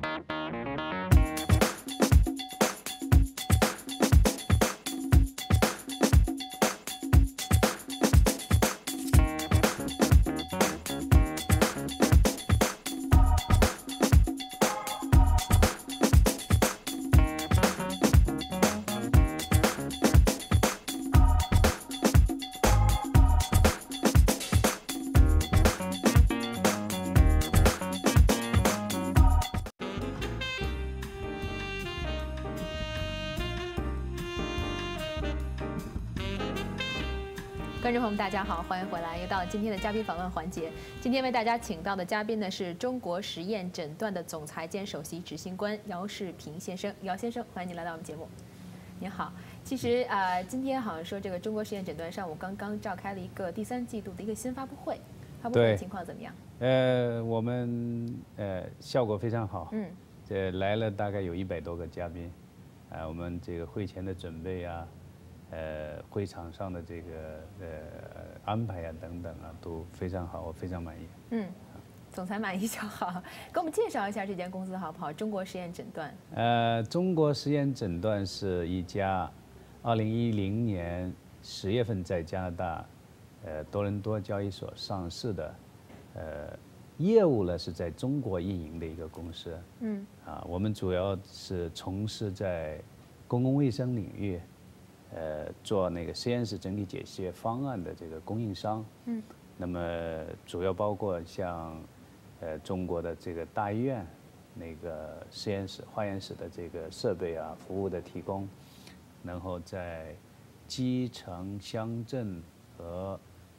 观众朋友们，大家好，欢迎回来，又到了今天的嘉宾访问环节。今天为大家请到的嘉宾呢是中国实验诊断的总裁兼首席执行官姚世平先生。姚先生，欢迎您来到我们节目。您好，其实今天好像说这个中国实验诊断上午刚刚召开了一个第3季度的一个新发布会，发布会的情况怎么样？ 我们效果非常好，这来了大概有100多个嘉宾，我们这个会前的准备啊。会场上的这个安排啊等等啊都非常好，我非常满意。 总裁满意就好。给我们介绍一下这间公司好不好？中国实验诊断。 中国实验诊断是一家2010年10月份在加拿大多伦多交易所上市的，业务呢是在中国运营的一个公司。我们主要是从事在公共卫生领域。做那个实验室整体解析方案的这个供应商，那么主要包括像中国的这个大医院那个实验室、化验室的这个设备啊、服务的提供，然后在基层乡镇和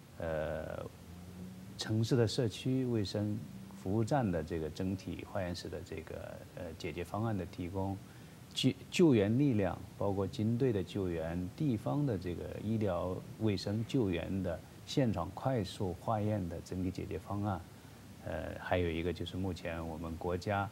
城市的社区卫生服务站的这个整体化验室的这个解决方案的提供。救援力量，包括军队的救援、地方的这个医疗卫生救援的现场快速化验的整体解决方案，还有一个就是目前我们国家，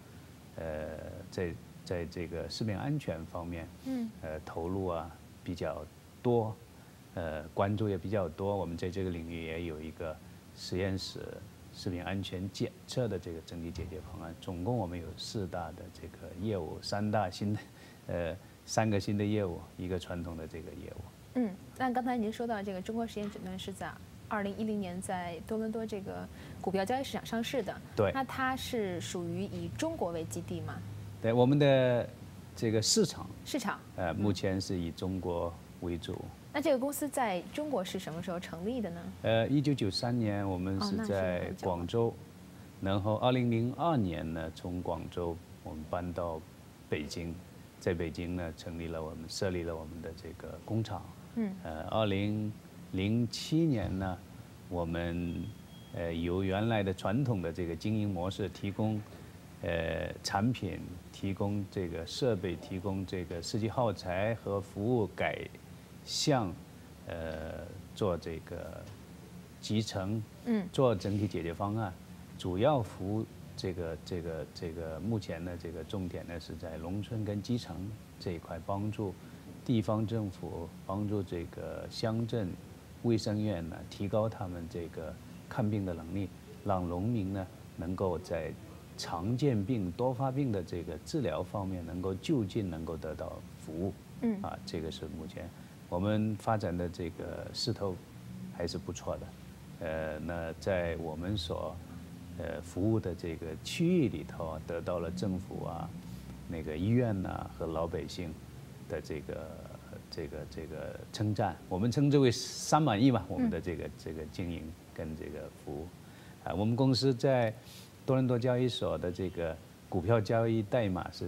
在这个食品安全方面，投入啊比较多，关注也比较多。我们在这个领域也有一个实验室食品安全检测的这个整体解决方案。总共我们有4大的这个业务，3个新的业务，1个传统的这个业务。 那刚才您说到这个中国实验诊断是在2010年在多伦多这个股票交易市场上市的。 对。 那它是属于以中国为基地吗？ 对，我们的这个市场，目前是以中国为主。 那这个公司在中国是什么时候成立的呢 ？1993年我们是在广州，然后2002年呢从广州我们搬到北京。在北京呢，设立了我们的这个工厂。2007年呢，我们由原来的传统的这个经营模式，提供产品，提供这个设备，提供这个设计耗材和服务改向，做这个集成，做整体解决方案，主要服务。这个目前呢，这个重点呢是在农村跟基层这一块，帮助地方政府，帮助这个乡镇卫生院呢，提高他们这个看病的能力，让农民呢能够在常见病、多发病的这个治疗方面能够就近能够得到服务。这个是目前我们发展的这个势头还是不错的。那在我们所服务的这个区域里头，得到了政府啊、那个医院呐和老百姓的这个称赞，我们称之为3满意吧。我们的这个经营跟这个服务，我们公司在多伦多交易所的这个股票交易代码是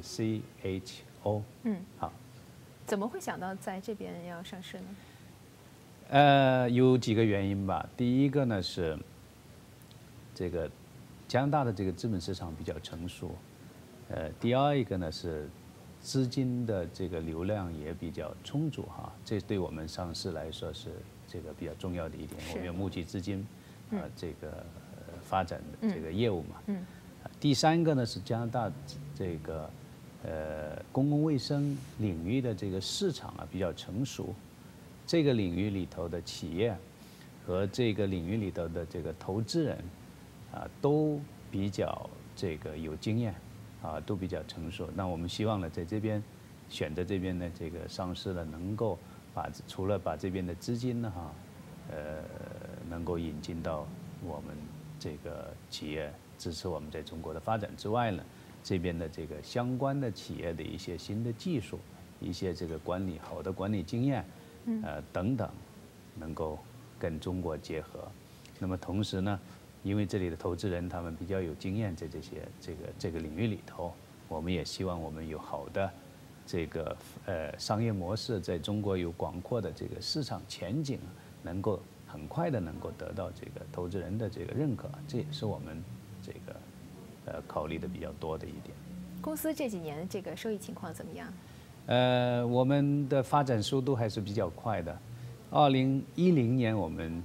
CHO。好。 怎么会想到在这边要上市呢？ 有几个原因吧。第一个呢是这个。加拿大的这个资本市场比较成熟，第二一个呢是资金的这个流量也比较充足哈，这对我们上市来说是这个比较重要的一点。我们要募集资金，这个发展这个业务嘛。第3个呢是加拿大这个公共卫生领域的这个市场啊比较成熟，这个领域里头的企业和这个领域里头的这个投资人。都比较这个有经验， 都比较成熟。那我们希望呢，在这边选择这边的这个上市呢，能够除了把这边的资金呢能够引进到我们这个企业，支持我们在中国的发展之外呢，这边的这个相关的企业的一些新的技术，一些这个好的管理经验，等等，能够跟中国结合。那么同时呢，因为这里的投资人他们比较有经验在这个领域里头，我们也希望我们有好的这个商业模式，在中国有广阔的这个市场前景，能够很快的能够得到这个投资人的这个认可，这也是我们这个考虑的比较多的一点。 公司这几年这个收益情况怎么样？ 我们的发展速度还是比较快的。2010年我们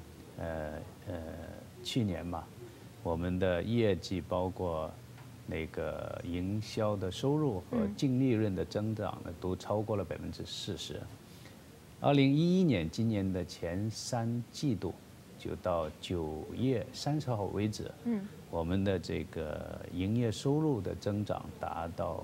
去年吧，我们的业绩包括那个营销的收入和净利润的增长呢，都超过了40%。2011年今年的前3季度，就到9月30号为止，我们的这个营业收入的增长达到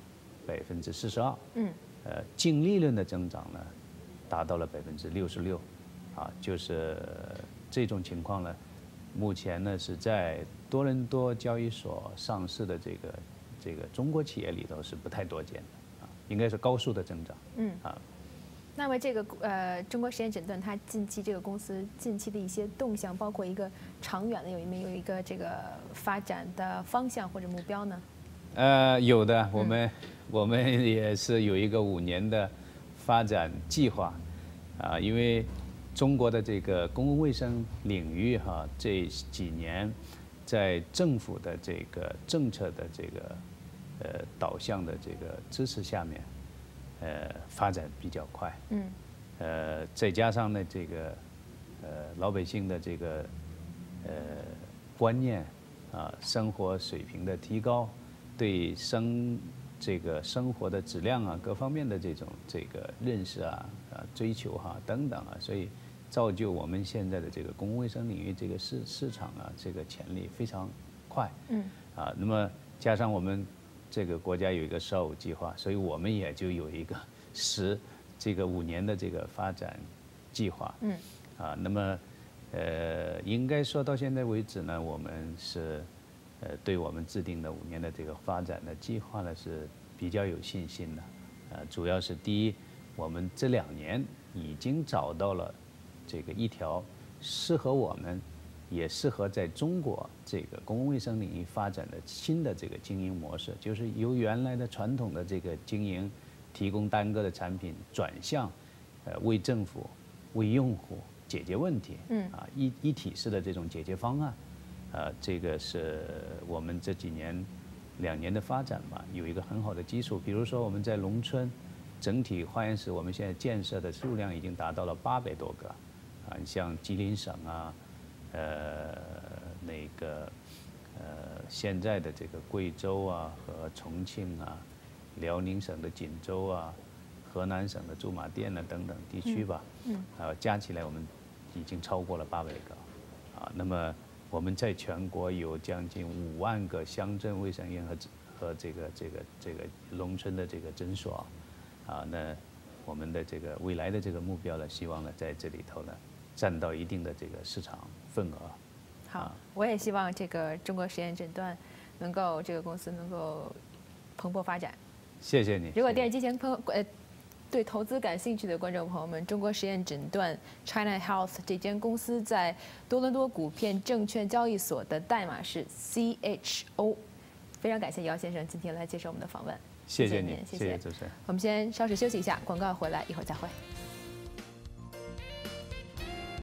42%，净利润的增长呢，达到了66%，就是这种情况呢，目前呢是在多伦多交易所上市的这个中国企业里头是不太多见的，应该是高速的增长， 那么这个中国实验诊断，它近期这个公司近期的一些动向，包括一个长远的有没有一个这个发展的方向或者目标呢？ 有的，我们也是有一个5年的发展计划，因为中国的这个公共卫生领域这几年在政府的这个政策的这个导向的这个支持下面，发展比较快，再加上呢这个老百姓的这个观念生活水平的提高，对这个生活的质量各方面的这个认识追求等等所以造就我们现在的这个公共卫生领域这个市场这个潜力非常快，那么加上我们这个国家有一个15计划，所以我们也就有一个这个5年的这个发展计划，那么应该说到现在为止呢，我们是对我们制定的5年的这个发展的计划呢是比较有信心的，主要是第一，我们这2年已经找到了这个一条适合我们，也适合在中国这个公共卫生领域发展的新的这个经营模式，就是由原来的传统的这个经营，提供单个的产品，转向为政府、为用户解决问题，一体式的这种解决方案，这个是我们这几年2年的发展吧，有一个很好的基础。比如说我们在农村，整体化验室我们现在建设的数量已经达到了800多个，像吉林省现在的这个贵州和重庆辽宁省的锦州河南省的驻马店等等地区吧，加起来我们已经超过了800个，那么我们在全国有将近5万个乡镇卫生院和这个农村的这个诊所，那我们的这个未来的这个目标呢，希望呢在这里头呢占到一定的这个市场份额。 好，我也希望这个中国实验诊断这个公司能够蓬勃发展。 谢谢你。 如果电视机前对投资感兴趣的观众朋友们，中国实验诊断 China Health 这间公司在多伦多股票证券交易所的代码是 CHO。非常感谢姚先生今天来接受我们的访问。 谢谢你，谢谢主持人。 我们先稍事休息一下，广告回来一会儿再会。